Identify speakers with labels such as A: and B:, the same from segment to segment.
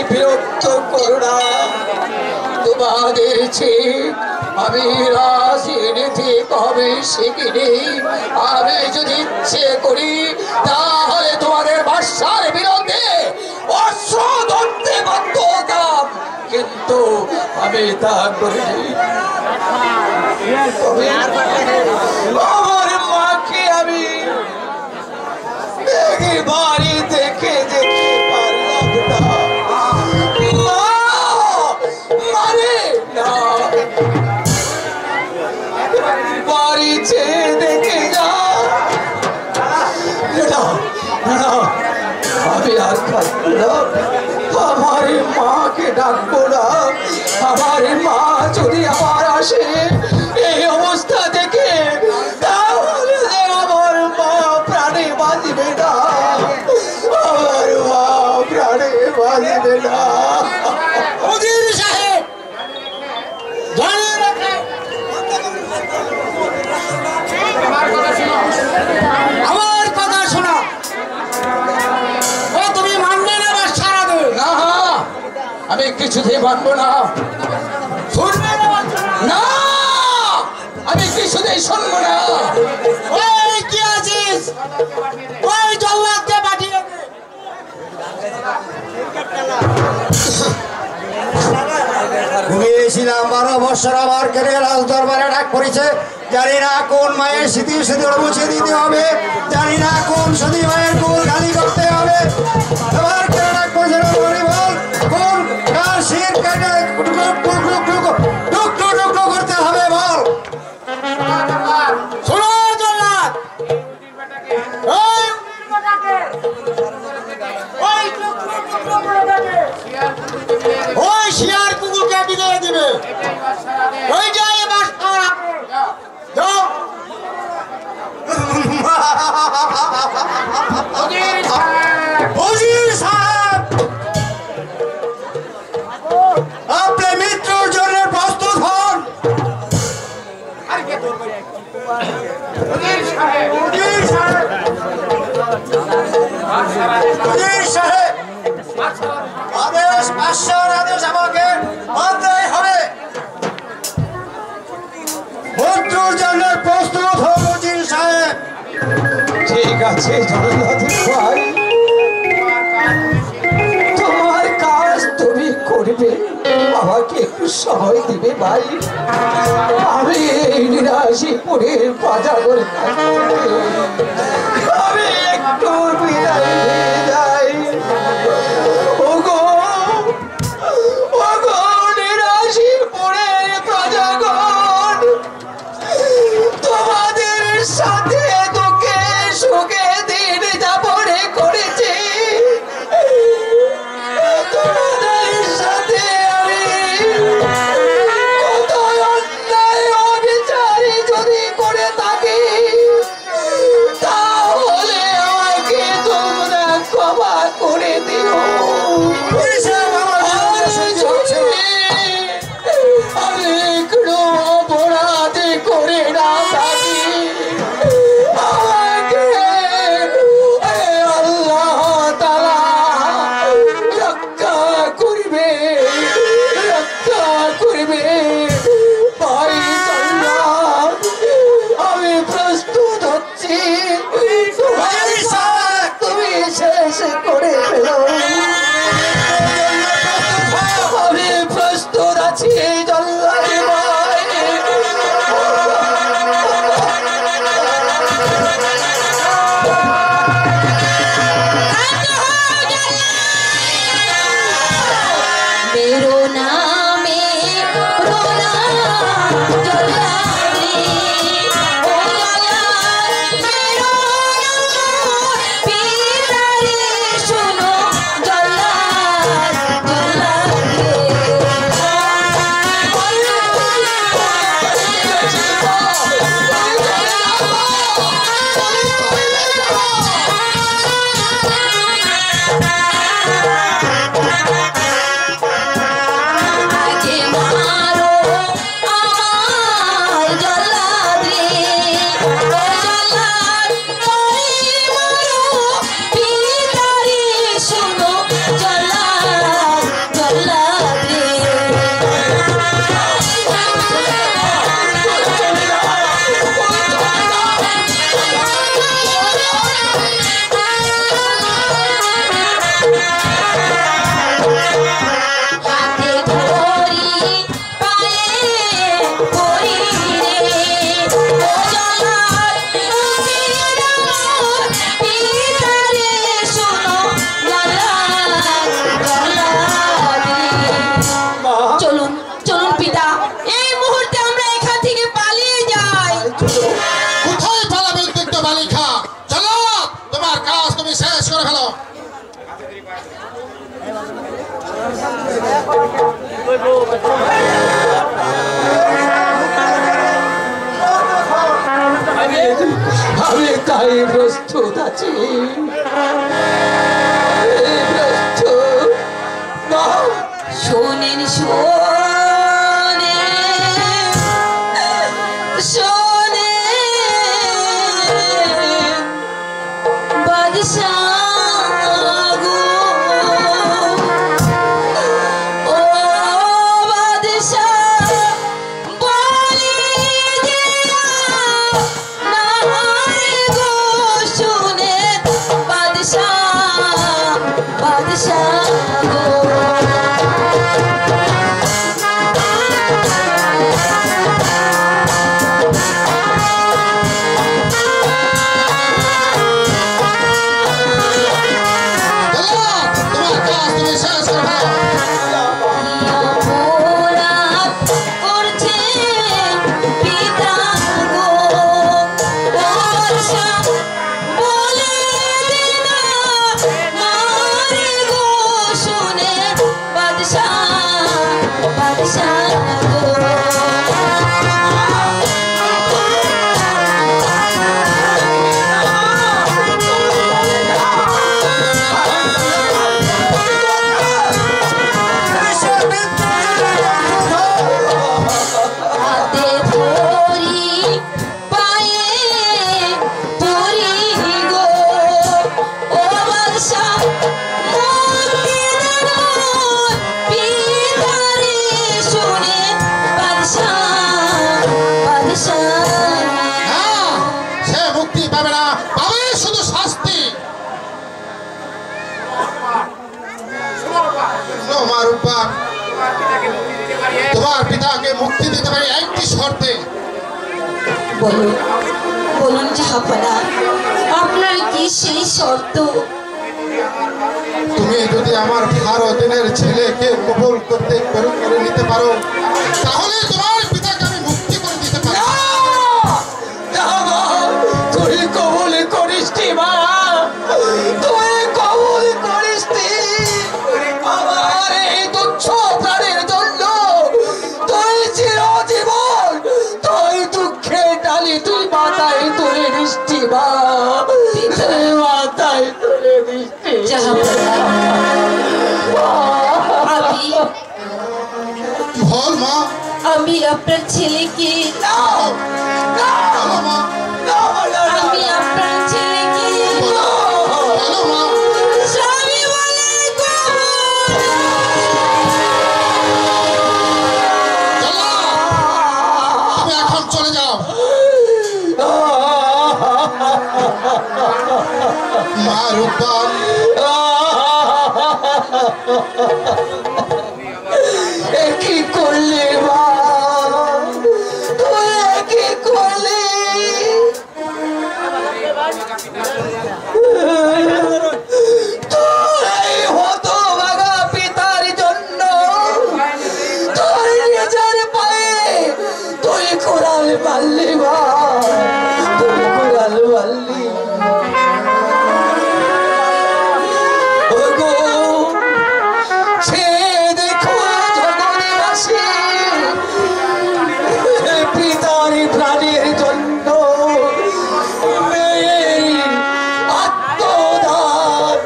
A: বিরক্ত করো না। তোমাদের চেয়ে আমি রাজনীতিক হবে শিখিনি। আমি যদি ইচ্ছে করি তাহলে তোমাদের বাদশার বিরুদ্ধে অস্ত্র ধরতে বাধ্য হতাম, কিন্তু আমি তা করিনি। আমার মাকে আমি বাড়ি দেখে যেতে পারলাম না। মারে না, বাড়ি ছেড়ে দেখে যা। আমি আর থাকবো না, আমার মাকে ডাকবো না। আমার মা যদি আবার আসে এই অবস্থা দেখে, তাহলে আমার মা প্রাণে বাঁচবে না, আমার মা প্রাণে বাঁচবে না।
B: আমার কথা শোনো, তুমি মানবে না বা সারা দেবে
A: না, আমি কিছুতেই মানবো না।
B: শুনবে
A: না, আমি কিছুতেই শুনবো না।
B: ওই কি আছিস, ওই জল্লাদকে পাঠিয়ে দে।
C: ঘুমিয়েছিলাম 12 বছর, আমার কেড়ে রাজ দরবারে ডাক পড়েছে। জানি না কোন মায়ের স্মৃতি সিঁদুর মুছে দিতে হবে, জানি না কোন সতী মায়ের কোল খালি করতে হবে। আমার কেড়ে ডাক পড়েছে, বল কোন কার শির কেটে টুকরো করতে হবে, বল।
B: শোনো জল্লাদ, ওই শিয়ার কুকুরকে বিদায় দিবে। ওইটাই বাস করা।
C: হুজুর সাহেব, আপনি মৃত্যুর জন্য প্রস্তুত হন। আদেশ বাদশাহর আদেশ আমাকে মানতেই হবে। মৃত্যুর জন্য প্রস্তুত হন উজির সাহেব।
A: ঠিক আছে জগন্নাথের ভাই, তোমার কাজ তুমি করবে, আমাকে একটু সময় দিবে ভাই। আমি এই নিরাশিপুরের বাজারের কাছ থেকে আমি একটু বিদায় নিয়ে যাই। ওগো ওগো নিরাশিপুরের প্রজাগণ, তোমাদের সাথে দুঃখে সুখে দিন যাপন করেছি। তোমাদের সাথে আমি কত অন্যায় অবিচারী যদি করে থাকি, তাহলে আমাকে তোমরা আমি তাই প্রস্তুত আছি, প্রস্তুত।
D: শোনেন শোনে শোনে বাদশাহ গো, ও বাদশাহ বলি দিয়া নাহারে গো, শোনে বাদশাহ বাদশাহ গো।
B: তোমার পিতাকে মুক্তি দিতে পারি একটি শর্তে।
D: বলুন বলুন জাহাপনা, আপনার কি সেই শর্ত?
B: তুমি যদি আমার 12 দিনের ছেলেকে কবুল করতে করে নিতে পারো, তাহলে তোমার পিতাকে আমি মুক্তি করে দিতে পারি।
A: তুই কবুল করিস মা, তুই কবুল করিস। আমার এই তুচ্ছ প্রাণের জন্য তুই চিরজীবন তুই দুঃখে ডালি তুই মাথায় তুলে নিষ্টি মা, মাথায় তুলে নিষ্টি।
B: বল মা,
D: আমি আপনার ছেলেকে আমি আপনার ছেলেকে স্বামী বলে
B: তুমি এখন চলে যাও। মা রূপা,
A: কি করলে মা, তুই কি করলি? তুই হতভাগা পিতার জন্য তুই নিজের পায়ে তুই কোরাল মারলি মা, তুই কোরাল মারলি। পিতারি প্রাণীর জন্য আত্মদান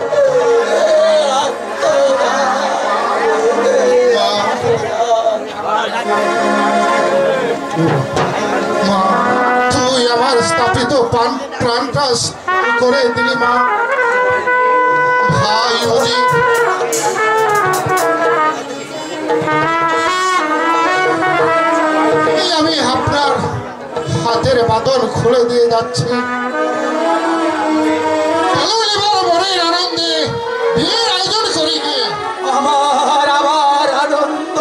B: মা, তুই আমার স্থাপিত প্রাণটা করে দিলি মা। ভাই অজিত, আমি আপনার হাতের বাঁধন খুলে দিয়ে যাচ্ছি। মনের আনন্দে বিয়ের আয়োজন করি গিয়ে
A: আমার আনন্দ,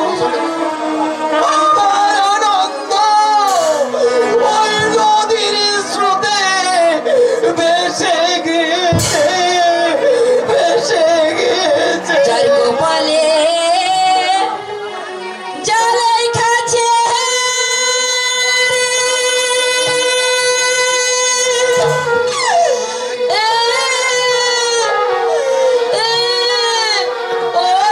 A: আমার আনন্দ ওই নদীর স্রোতে ভেসে গিয়েছে, ভেসে গিয়েছে।
D: যার গোপালে জ্বালাই খাচ্ছে ও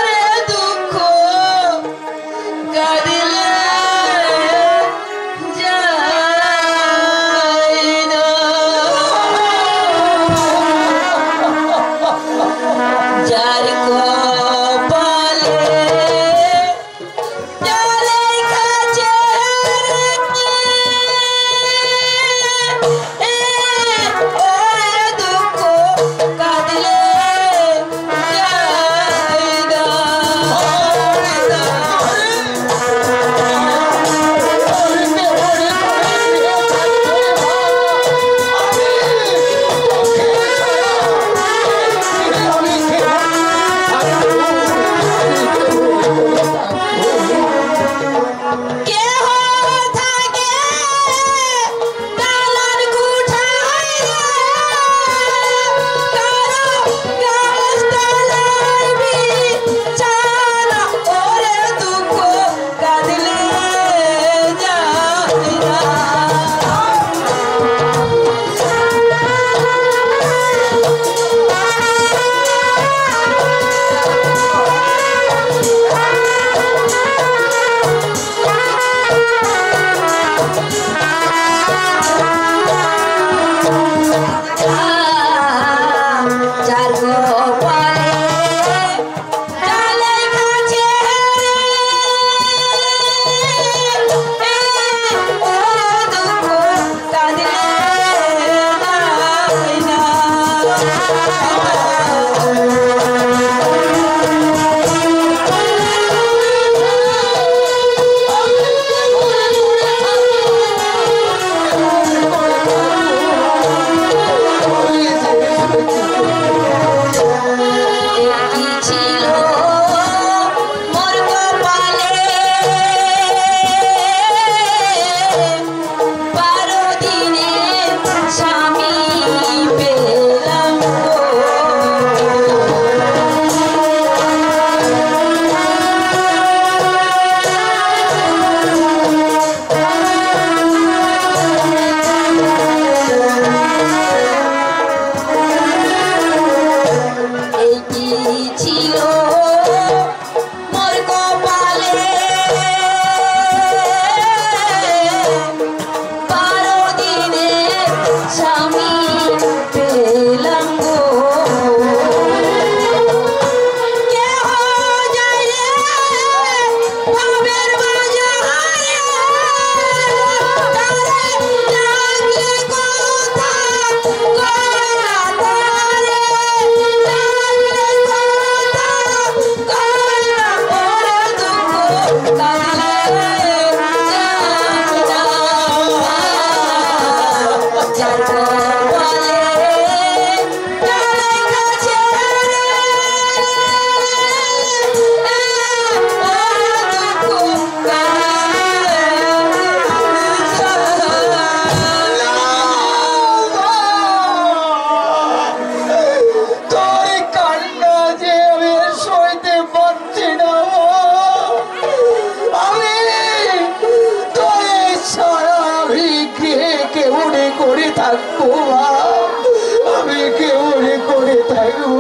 A: থাকবো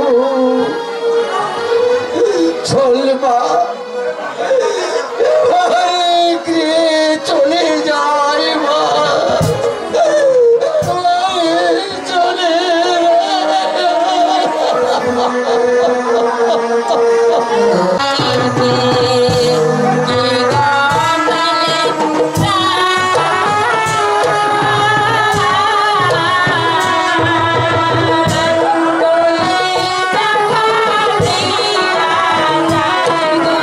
A: চল মা চলে যায় মা চলে
D: Thank you.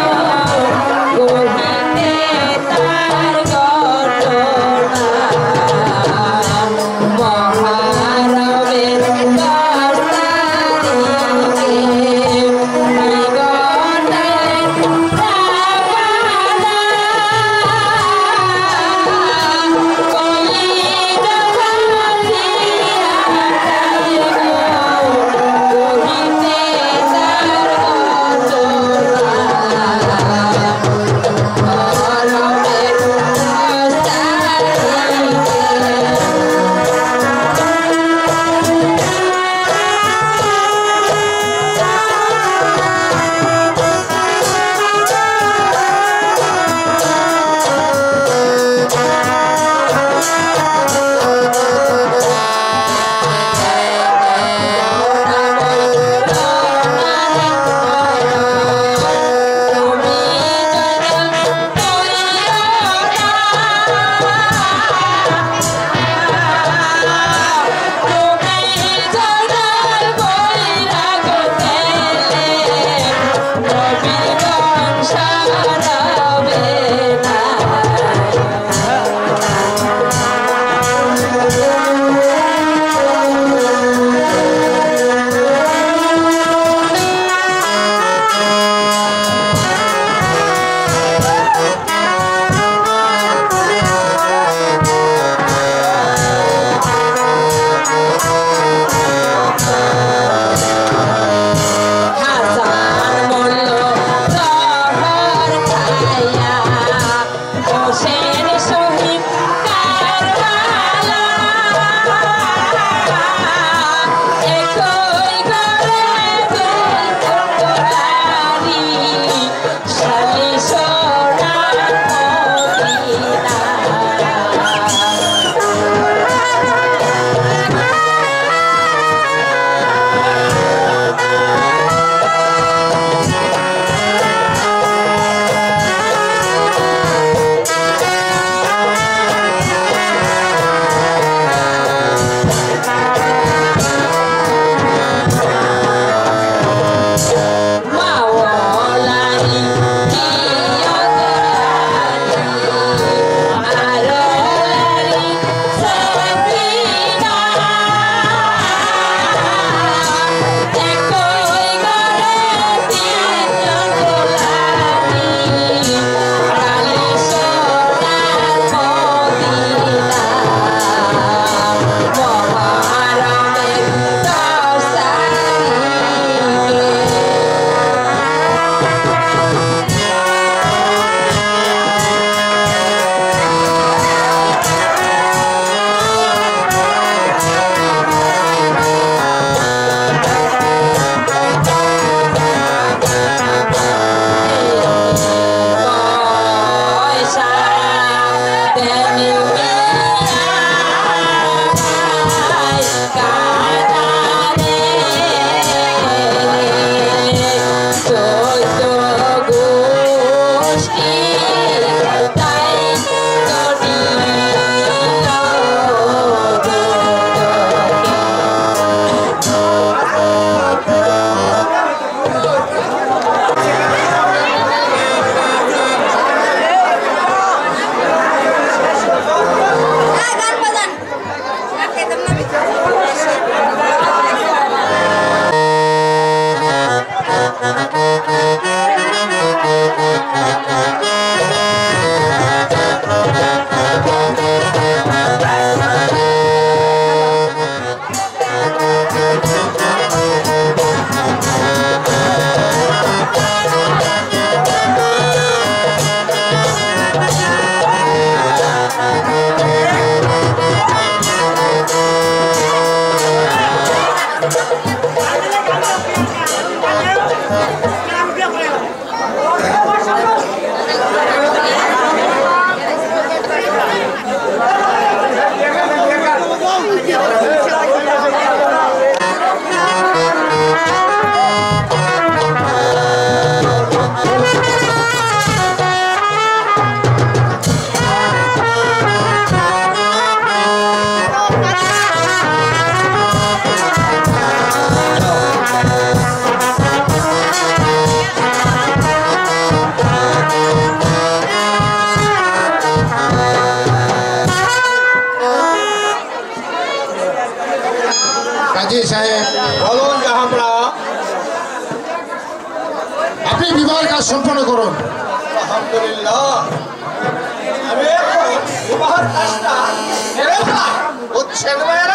B: সম্পন্ন করুন।
A: আলহামদুলিল্লাহ, আমি এখন তোমার কাজটা সেরে ফেলাই। বুঝছেন ভাইয়েরা?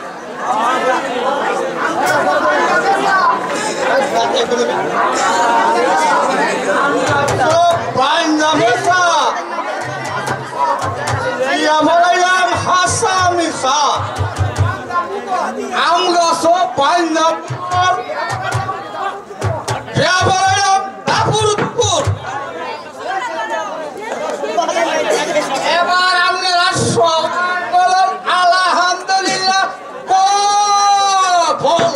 A: এবার আপনারা সব বলুন আলহামদুলিল্লাহ। বল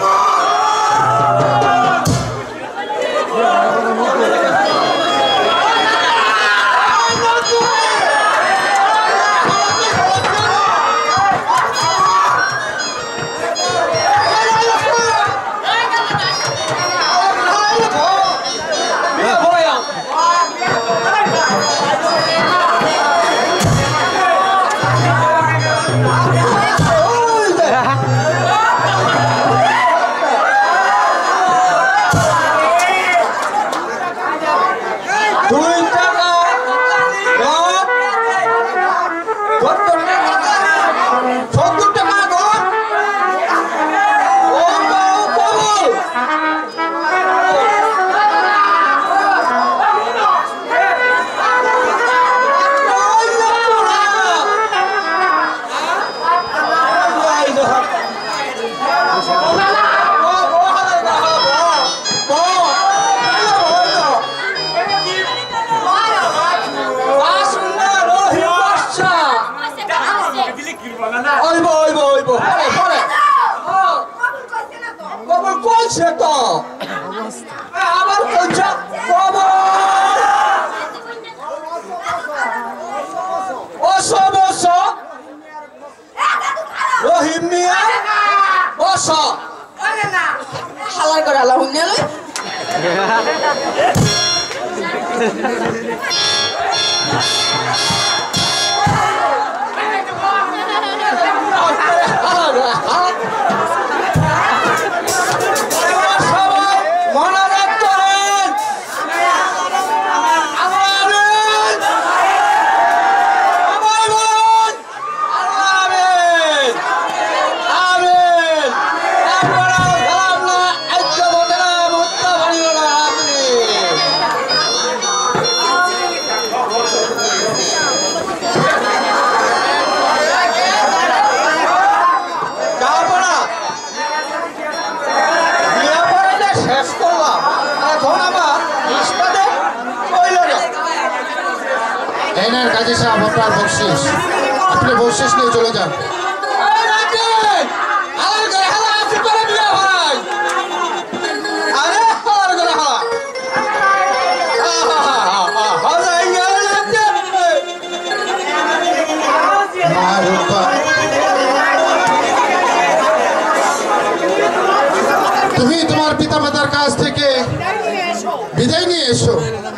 D: হালার করে আল্লাহ হুন্নে লই
B: কাজী সাহেব আপনার বকশিস, আপনি বকশিস নিয়ে চলে যান। তুমি তোমার পিতা মাতার কাছ থেকে বিদায় নিয়ে এসো।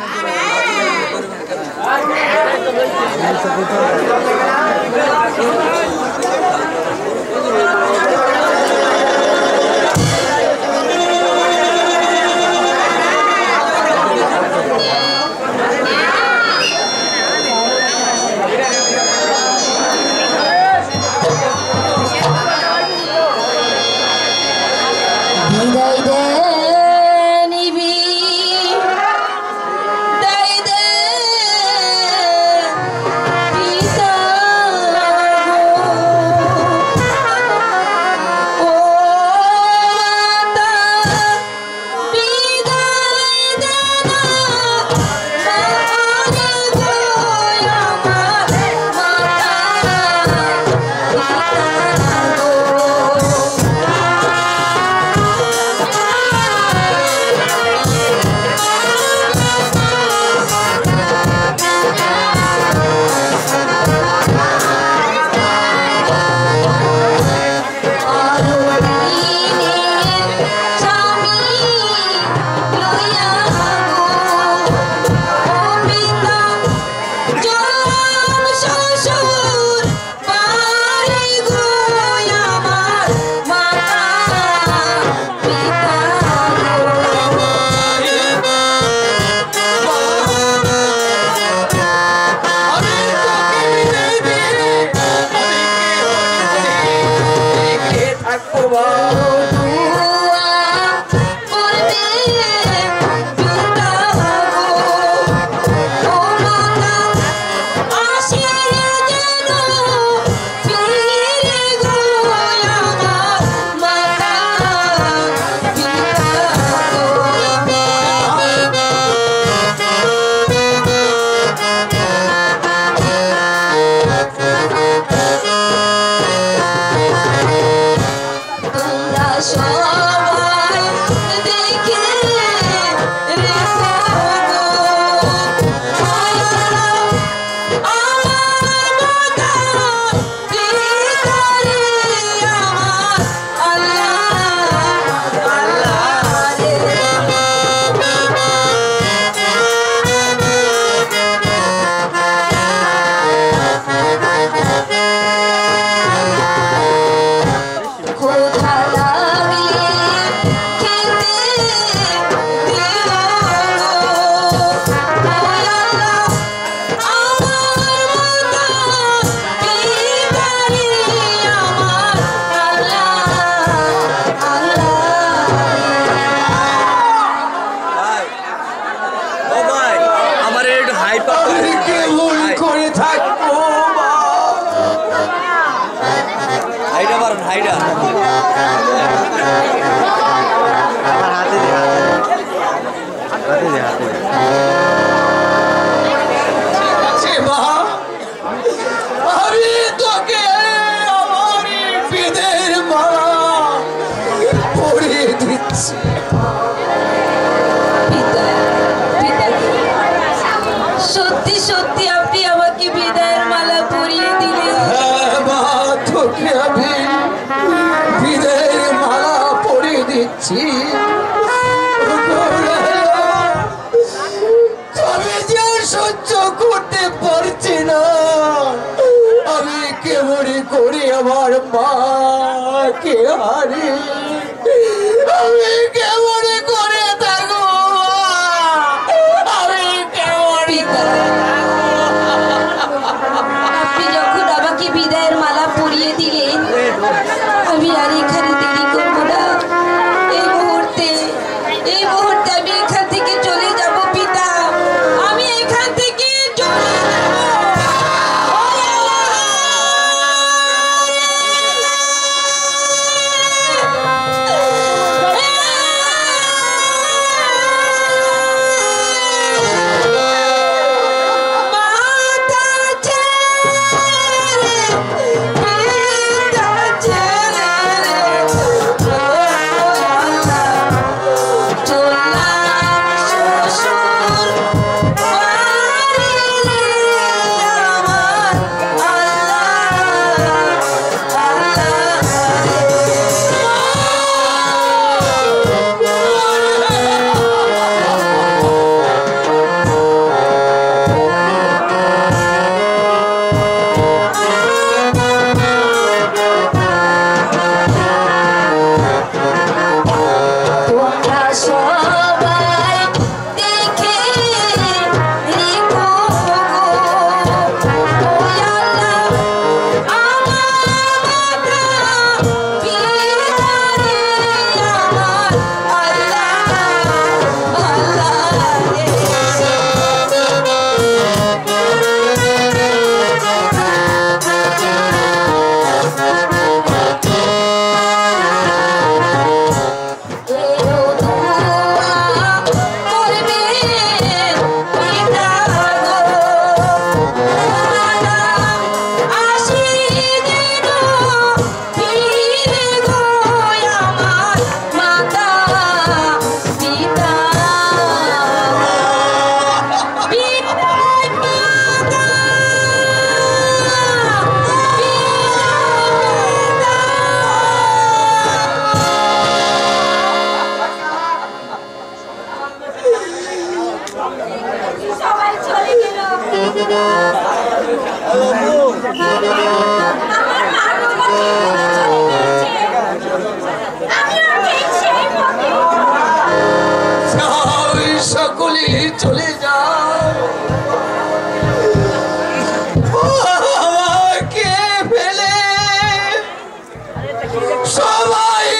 D: বিদায় দে নিবি দাই দে পিতা গো
A: মা
D: সত্যি সত্যি আপনি আমাকে বিদায়ের মালা পরিয়ে দিলেন।
A: তোকে আমি বিদায়ের মালা পরিয়ে দিচ্ছি। আমি যে সহ্য করতে পারছি না, আমি কেমন করে আমার মাকে হারি, আমি কেমন করে থাকবো, আমি কেমন।
D: আপনি যখন আমাকে বিদায়ের মালা পরিয়ে দিলেন, আমি আর এখানে দেরি করবো না। এই মুহূর্তে আমি এখান থেকে চলে যাব পিতা, আমি এখান থেকে চলে
A: সকলে চলে যাও, আমাকে ফেলে সবাই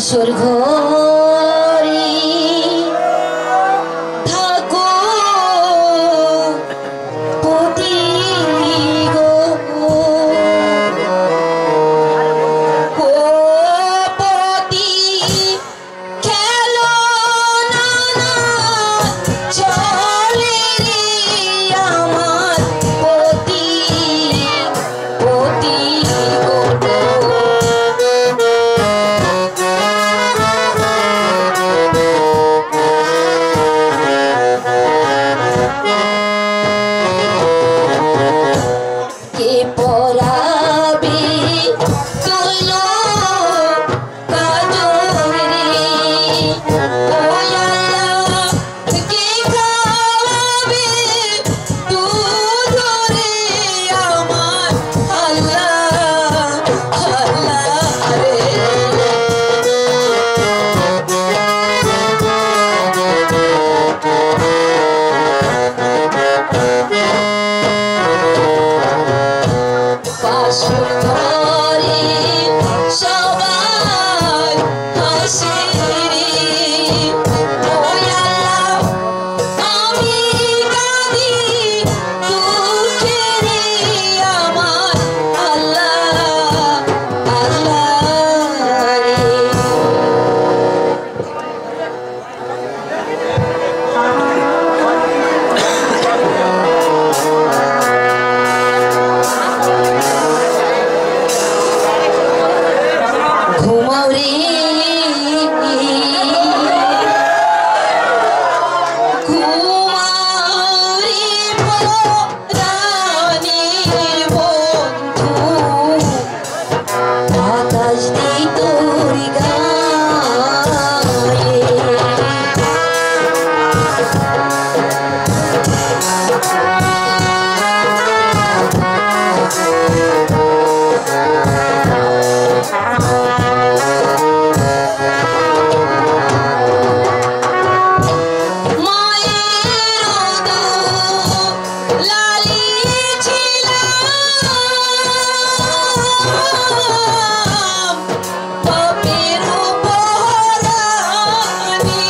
D: বাসর ঘরে থাকো পতি গো ও পতি খেলো না চলে রে আমার পতি পতি গো কে পরাবে তুলো কাজল রে ও আল্লাহ কে খাওয়াবে দুধ রে আমার আল্লাহ আল্লাহ রে বাসর ঘরে সবাই হাসে রে ও আল্লাহ আমি কাঁদি দুঃখে রে আমার আল্লাহ আল্লাহ রে ঘুমাও রে ঘুমাও রে প্রাণের বন্ধু বাতাস দেই তোর গায়ে মায়ের লালি ছিলাম বাপের পরানি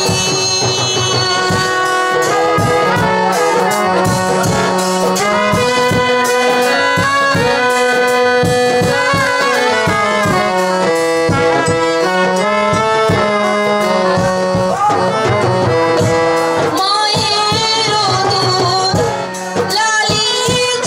D: মায়ের লালি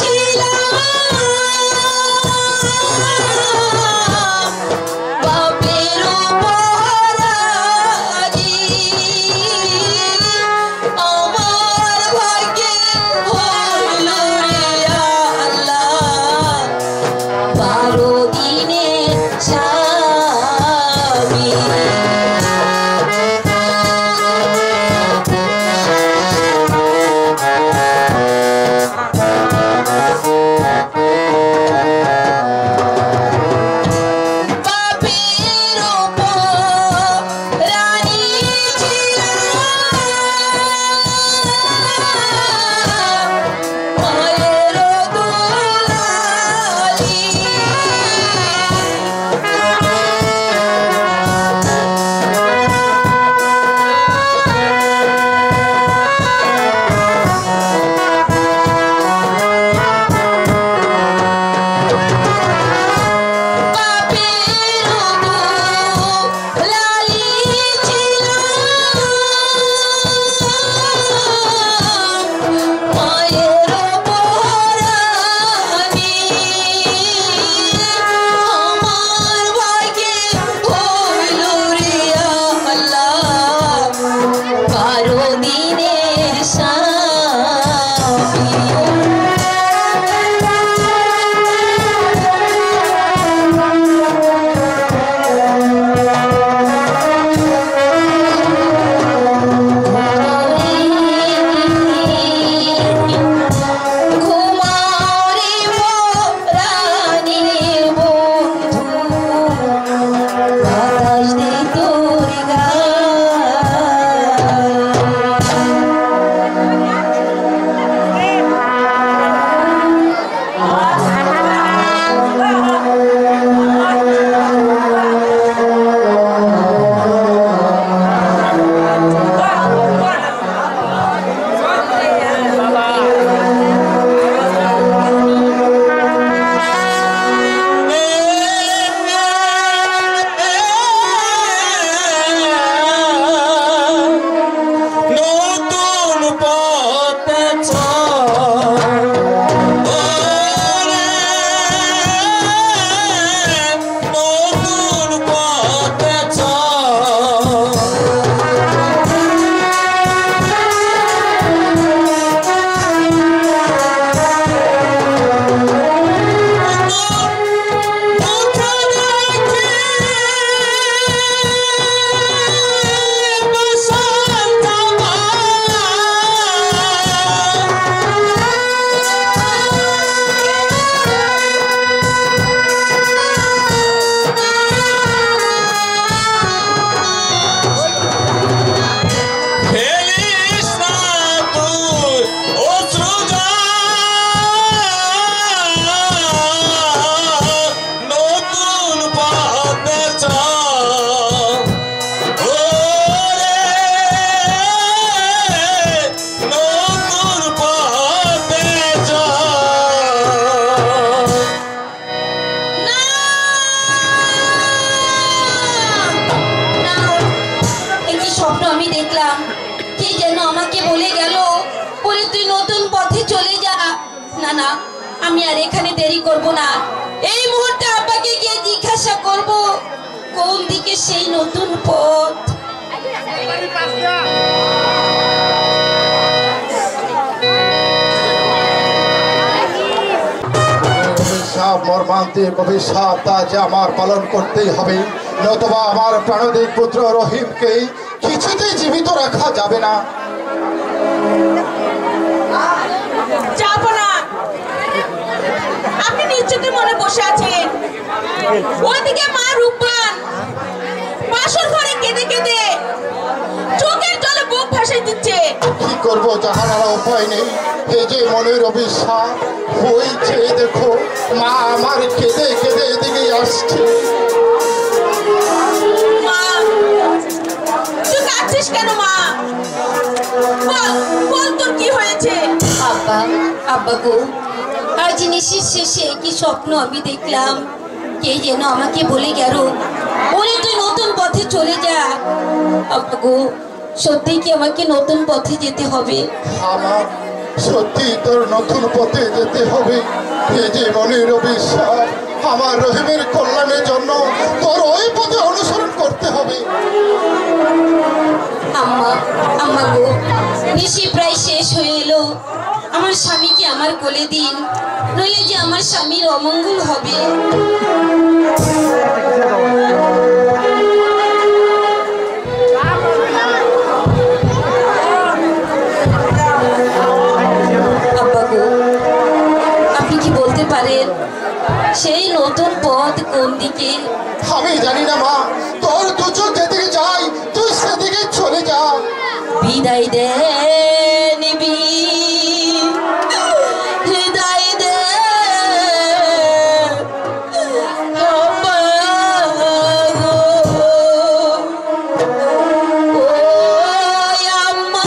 D: না, আমি আর এখানে দেরি করব না। এই মুহূর্তে আব্বাকে গিয়ে জিজ্ঞাসা করব কোন দিকে সেই নতুন পথ।
B: মর্মান্তিক অভিশাপ তা যে আমার পালন করতেই হবে, নতুবা আমার প্রাণদিক পুত্র রহিমকে কিছুতেই জীবিত রাখা যাবে না।
E: যাবো না, আপনি নিশ্চিত মনে বসে আছেন। ওইদিকে মা রূপবান বাসর ঘরে কেঁদে কেঁদে চোখের জলে বুক ভাসিয়ে দিচ্ছে।
B: কি করবো, যাহার আর উপায় নেই। এই যে মনের অভিশাপ, ওই যে দেখো মা আমার কেঁদে কেঁদে এদিকে আসছে।
E: মা তুই কাঁদছিস কেন? মা বল বল, তোর কি হয়েছে?
D: আব্বা, আব্বা গো, আজ নিশির শেষে কি স্বপ্ন আমি দেখলাম। কে যেন আমাকে বলে গেল, ওরে তুই নতুন পথে চলে যা। আব্বা গো, সত্যি কি আমাকে নতুন পথে যেতে হবে?
B: আমার সত্যি তোর নতুন পথে যেতে হবে। এই যে মনের অভিশাপ, আমার রহিমের কল্যাণের জন্য তোর ওই পথে অনুসরণ করতে হবে।
D: আম্মা, আম্মা গো, নিশি প্রায় শেষ হয়ে এলো। আমার স্বামীকে আমার কোলে দিন, নইলে যে আমার স্বামীর অমঙ্গল হবে। আব্বা গো, আপনি কি বলতে পারেন সেই নতুন পথ কোন দিকে?
B: আমি জানি না মা, তোর দু চোখ যেদিকে যাই তুই সেদিকে চলে যা।
D: বিদায় দে নিবি, হৃদয় দে আব্বা গো। ও আম্মা,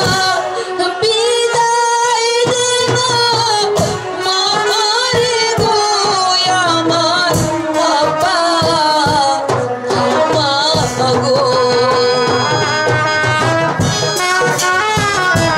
D: বিদায় দে গো মারে গো আমার আব্বা, আম্মা গো।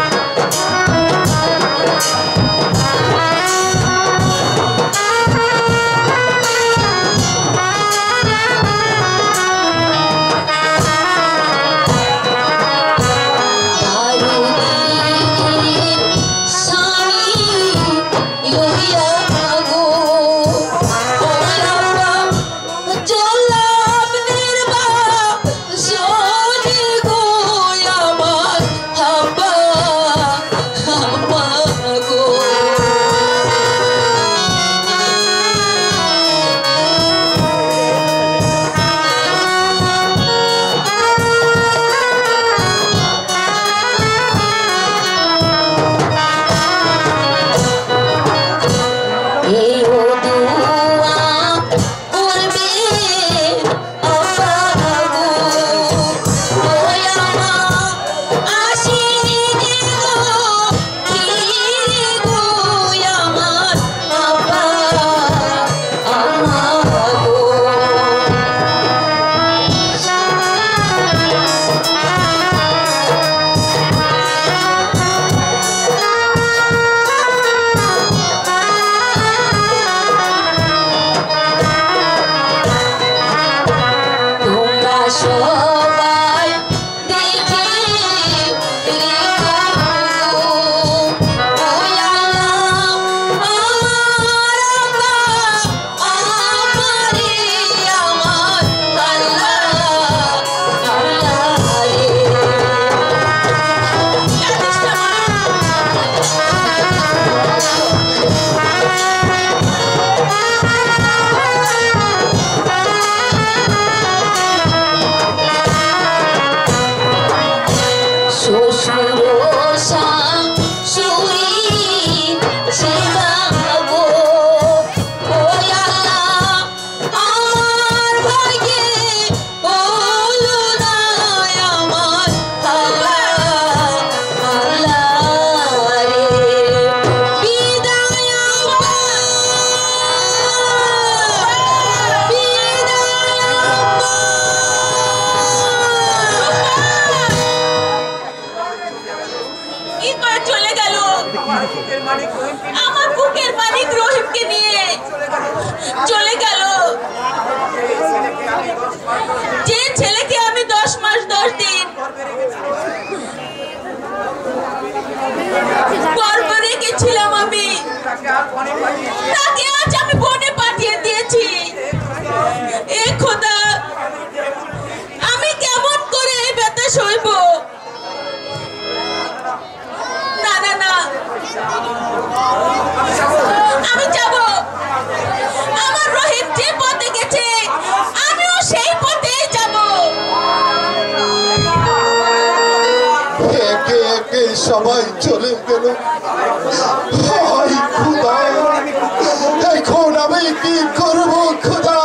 B: হায় খোদা, এখন আমি কি করব খোদা?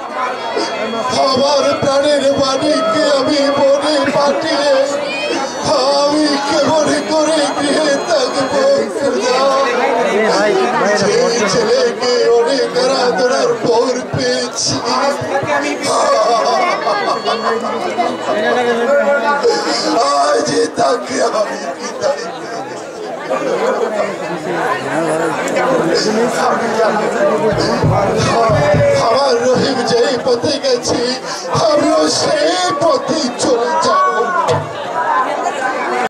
B: আমার প্রাণের বাণীকে আমি মনে পাঠিয়ে আমি কেমন করে গৃহে থাকবো খোদা? যে ছেলেকে অনেক আরাধনার পর পেয়েছি, আজ তাকে আমি বিদায় দেব।